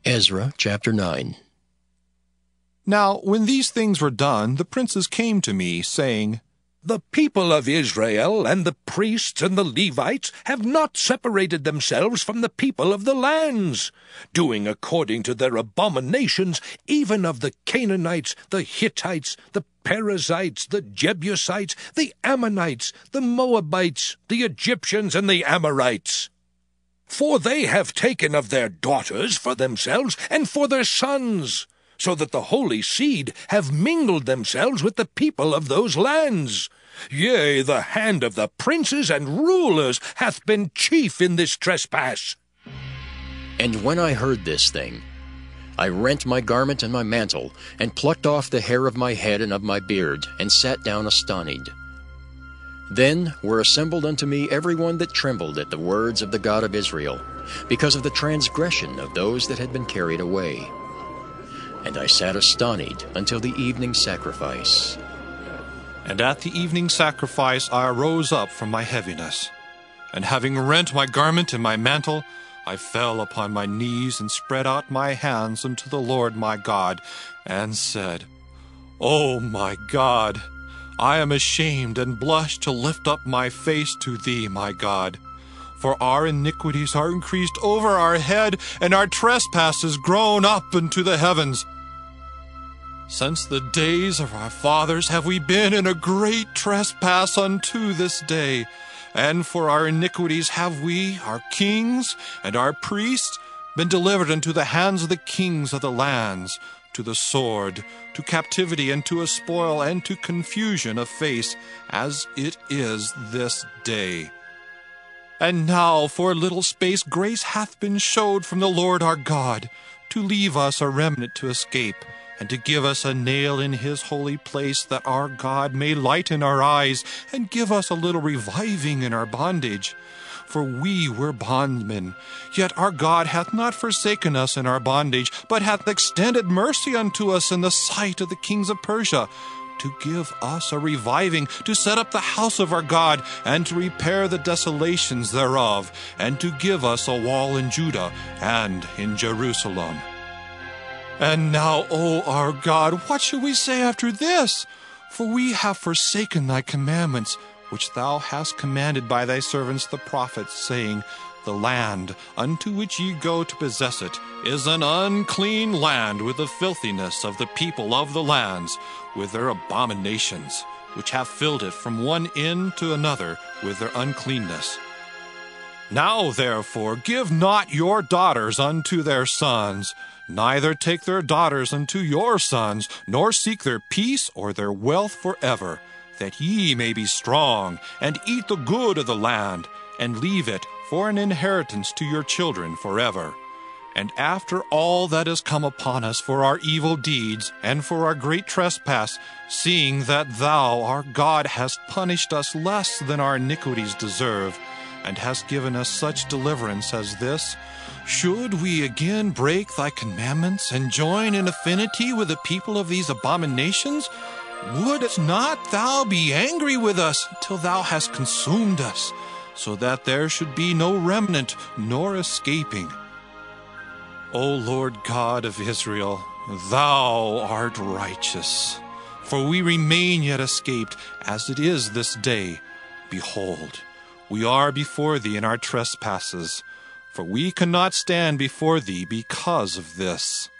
Ezra chapter 9. Now when these things were done, the princes came to me, saying, The people of Israel and the priests and the Levites have not separated themselves from the people of the lands, doing according to their abominations, even of the Canaanites, the Hittites, the Perizzites, the Jebusites, the Ammonites, the Moabites, the Egyptians, and the Amorites. For they have taken of their daughters for themselves and for their sons, so that the holy seed have mingled themselves with the people of those lands. Yea, the hand of the princes and rulers hath been chief in this trespass. And when I heard this thing, I rent my garment and my mantle, and plucked off the hair of my head and of my beard, and sat down astonied. Then were assembled unto me every one that trembled at the words of the God of Israel, because of the transgression of those that had been carried away. And I sat astonied until the evening sacrifice. And at the evening sacrifice I arose up from my heaviness. And having rent my garment and my mantle, I fell upon my knees and spread out my hands unto the Lord my God, and said, O my God, I am ashamed and blush to lift up my face to thee, my God. For our iniquities are increased over our head, and our trespasses grown up into the heavens. Since the days of our fathers have we been in a great trespass unto this day, and for our iniquities have we, our kings and our priests, been delivered into the hands of the kings of the lands, to the sword, to captivity, and to a spoil, and to confusion of face, as it is this day. And now for a little space grace hath been showed from the Lord our God, to leave us a remnant to escape, and to give us a nail in his holy place, that our God may lighten our eyes, and give us a little reviving in our bondage. For we were bondmen, yet our God hath not forsaken us in our bondage, but hath extended mercy unto us in the sight of the kings of Persia, to give us a reviving, to set up the house of our God, and to repair the desolations thereof, and to give us a wall in Judah and in Jerusalem. And now, O our God, what shall we say after this? For we have forsaken thy commandments, which thou hast commanded by thy servants the prophets, saying, The land unto which ye go to possess it is an unclean land, with the filthiness of the people of the lands, with their abominations, which have filled it from one end to another with their uncleanness. Now therefore give not your daughters unto their sons, neither take their daughters unto your sons, nor seek their peace or their wealth forever, that ye may be strong, and eat the good of the land, and leave it for an inheritance to your children forever. And after all that is come upon us for our evil deeds, and for our great trespass, seeing that thou, our God, hast punished us less than our iniquities deserve, and hast given us such deliverance as this, should we again break thy commandments, and join in affinity with the people of these abominations? Wouldst not thou be angry with us till thou hast consumed us, so that there should be no remnant nor escaping? O Lord God of Israel, thou art righteous. For we remain yet escaped, as it is this day. Behold, we are before thee in our trespasses, for we cannot stand before thee because of this.